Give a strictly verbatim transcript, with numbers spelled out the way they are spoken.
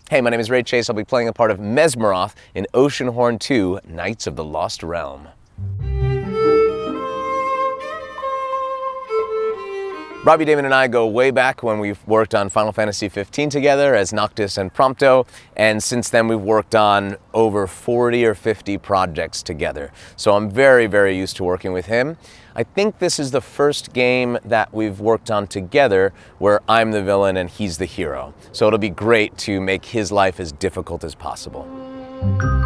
Hey, my name is Ray Chase. I'll be playing the part of Mesmeroth in Oceanhorn two, Knights of the Lost Realm. Robbie Daymond and I go way back when we've worked on Final Fantasy fifteen together as Noctis and Prompto, and since then we've worked on over forty or fifty projects together. So I'm very, very used to working with him. I think this is the first game that we've worked on together where I'm the villain and he's the hero. So it'll be great to make his life as difficult as possible.